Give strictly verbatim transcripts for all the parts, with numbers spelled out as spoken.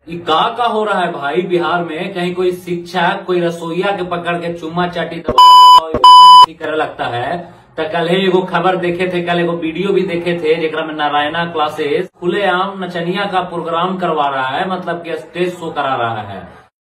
ये का का हो रहा है भाई बिहार में? कहीं कोई शिक्षक कोई रसोईया के पकड़ के चुम्मा चाटी करे लगता है। तो कल एगो खबर देखे थे, कल एगो वीडियो भी देखे थे जेकरा में नारायणा क्लासेस खुलेआम नचनिया का प्रोग्राम करवा रहा है, मतलब कि स्टेज शो करा रहा है।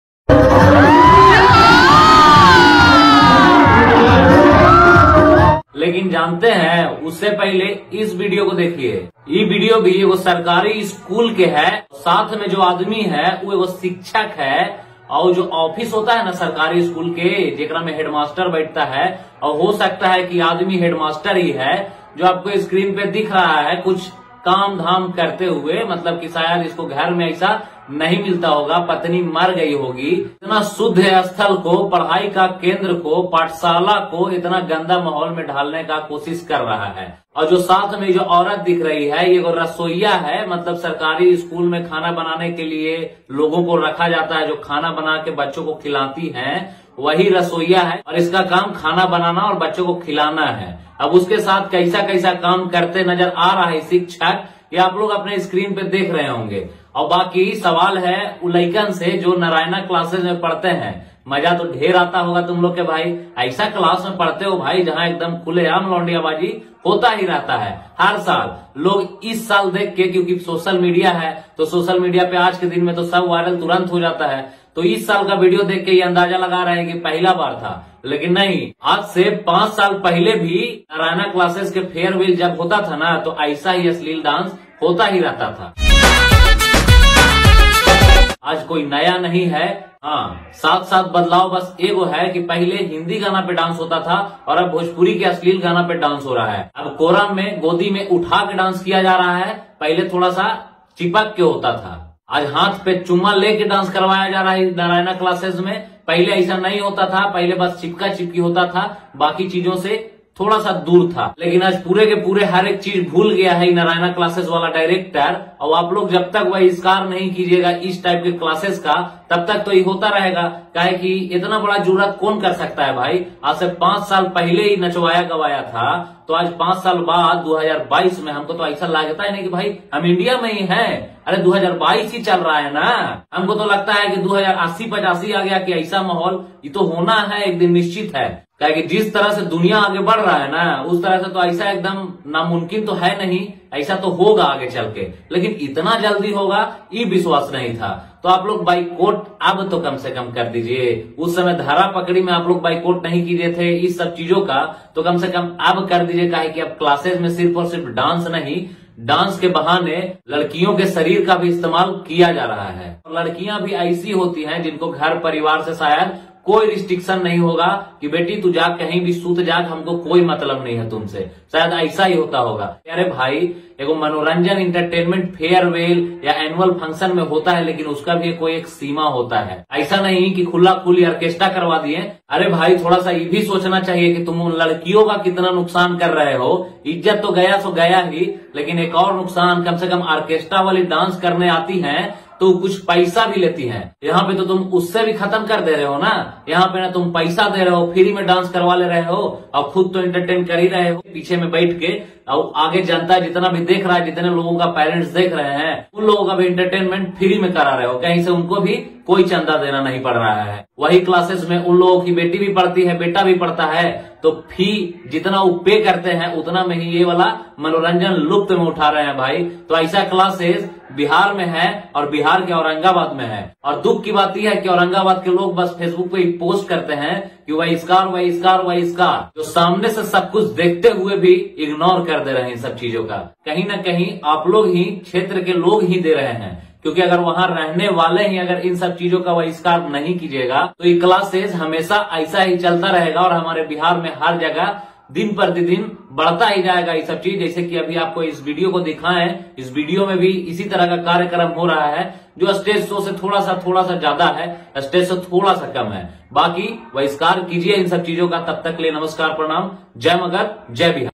लेकिन जानते हैं, उससे पहले इस वीडियो को देखिए। ये वीडियो भी एगो सरकारी स्कूल के है, साथ में जो आदमी है वो एगो शिक्षक है, और जो ऑफिस होता है ना सरकारी स्कूल के जेकरा में हेडमास्टर बैठता है, और हो सकता है कि आदमी हेडमास्टर ही है जो आपको स्क्रीन पे दिख रहा है कुछ काम धाम करते हुए, मतलब कि शायद इसको घर में ऐसा नहीं मिलता होगा, पत्नी मर गई होगी। इतना शुद्ध स्थल को, पढ़ाई का केंद्र को, पाठशाला को इतना गंदा माहौल में ढालने का कोशिश कर रहा है। और जो साथ में जो औरत दिख रही है ये रसोईया है, मतलब सरकारी स्कूल में खाना बनाने के लिए लोगों को रखा जाता है, जो खाना बना के बच्चों को खिलाती हैं, वही रसोईया है। और इसका काम खाना बनाना और बच्चों को खिलाना है। अब उसके साथ कैसा कैसा काम करते नजर आ रहा है शिक्षक, ये आप लोग अपने स्क्रीन पे देख रहे होंगे। और बाकी सवाल है उलैकन से जो नारायणा क्लासेस में पढ़ते हैं, मजा तो ढेर आता होगा तुम लोग के भाई। ऐसा क्लास में पढ़ते हो भाई जहां एकदम खुलेआम लौंडियाबाजी होता ही रहता है हर साल। लोग इस साल देख के, क्योंकि सोशल मीडिया है तो सोशल मीडिया पे आज के दिन में तो सब वायरल तुरंत हो जाता है, तो इस साल का वीडियो देख के ये अंदाजा लगा रहे हैं कि पहला बार था। लेकिन नहीं, आज से पांच साल पहले भी नारायणा क्लासेस के फेयरवेल जब होता था ना, तो ऐसा ही अश्लील डांस होता ही रहता था। आज कोई नया नहीं है। हाँ, साथ साथ बदलाव बस एगो है कि पहले हिंदी गाना पे डांस होता था और अब भोजपुरी के अश्लील गाना पे डांस हो रहा है। अब कोरम में गोदी में उठा के डांस किया जा रहा है, पहले थोड़ा सा चिपक के होता था। आज हाथ पे चुम्मा लेके डांस करवाया जा रहा है नारायणा क्लासेस में, पहले ऐसा नहीं होता था। पहले बस चिपका चिपकी होता था, बाकी चीजों से थोड़ा सा दूर था। लेकिन आज पूरे के पूरे हर एक चीज भूल गया है नारायणा क्लासेस वाला डायरेक्टर। और आप लोग जब तक बहिष्कार नहीं कीजिएगा इस टाइप के क्लासेस का, तब तक तो ये होता रहेगा। काहे कि इतना बड़ा जुर्रत कौन कर सकता है भाई? आज से पांच साल पहले ही नचवाया गवाया था, तो आज पांच साल बाद दो हजार बाईस में हमको तो ऐसा लगता है नहीं कि भाई हम इंडिया में ही हैं। अरे दो हजार बाईस ही चल रहा है ना। हमको तो लगता है कि दो हजार अस्सी पचासी आ गया कि ऐसा माहौल ये तो होना है, एक दिन निश्चित है। क्या कि जिस तरह से दुनिया आगे बढ़ रहा है ना, उस तरह से तो ऐसा एकदम नामुमकिन तो है नहीं, ऐसा तो होगा आगे चल के। लेकिन इतना जल्दी होगा ये विश्वास नहीं था। तो आप लोग बाइकआउट अब तो कम से कम कर दीजिए। उस समय धारा पकड़ी में आप लोग बाइकआउट नहीं किए थे इस सब चीजों का, तो कम से कम अब कर दीजिए। काहे कि अब क्लासेस में सिर्फ और सिर्फ डांस नहीं, डांस के बहाने लड़कियों के शरीर का भी इस्तेमाल किया जा रहा है। लड़कियां भी ऐसी होती हैं जिनको घर परिवार से शायद कोई रिस्ट्रिक्शन नहीं होगा कि बेटी तू जाग कहीं भी सूत जाग, हमको कोई मतलब नहीं है तुमसे, शायद ऐसा ही होता होगा। अरे भाई, एगो मनोरंजन इंटरटेनमेंट फेयरवेल या एनुअल फंक्शन में होता है, लेकिन उसका भी कोई एक सीमा होता है। ऐसा नहीं कि खुला खुली ऑर्केस्ट्रा करवा दिए। अरे भाई, थोड़ा सा ये भी सोचना चाहिए कि तुम उन लड़कियों का कितना नुकसान कर रहे हो। इज्जत तो गया सो गया ही, लेकिन एक और नुकसान, कम से कम ऑर्केस्ट्रा वाली डांस करने आती हैं तो कुछ पैसा भी लेती हैं। यहाँ पे तो तुम उससे भी खत्म कर दे रहे हो ना। यहाँ पे ना तुम पैसा दे रहे हो, फ्री में डांस करवा ले रहे हो और खुद तो एंटरटेन कर ही रहे हो पीछे में बैठ के। और आगे जनता जितना भी देख रहा है, जितने लोगों का पेरेंट्स देख रहे हैं, उन लोगों का भी एंटरटेनमेंट फ्री में करा रहे हो। कहीं से उनको भी कोई चंदा देना नहीं पड़ रहा है। वही क्लासेस में उन लोगों की बेटी भी पढ़ती है, बेटा भी पढ़ता है, तो फी जितना वो पे करते हैं उतना में ही ये वाला मनोरंजन लुप्त में उठा रहे हैं भाई। तो ऐसा क्लासेस बिहार में है और बिहार के औरंगाबाद में है। और दुख की बात यह है कि औरंगाबाद के लोग बस फेसबुक पे पोस्ट करते हैं कि बहिष्कार बहिष्कार बहिष्कार, जो सामने से सब कुछ देखते हुए भी इग्नोर कर दे रहे हैं इन सब चीजों का। कहीं ना कहीं आप लोग ही, क्षेत्र के लोग ही दे रहे हैं, क्योंकि अगर वहां रहने वाले ही अगर इन सब चीजों का बहिष्कार नहीं कीजिएगा तो ये क्लासेस हमेशा ऐसा ही चलता रहेगा और हमारे बिहार में हर जगह दिन प्रतिदिन बढ़ता ही जाएगा ये सब चीज। जैसे कि अभी आपको इस वीडियो को दिखाएं, इस वीडियो में भी इसी तरह का कार्यक्रम हो रहा है, जो स्टेज शो से थोड़ा सा थोड़ा सा ज्यादा है, स्टेज से थोड़ा सा कम है। बाकी बहिष्कार कीजिए इन सब चीजों का। तब तक के लिए नमस्कार, प्रणाम, जय मगर, जय बिहार।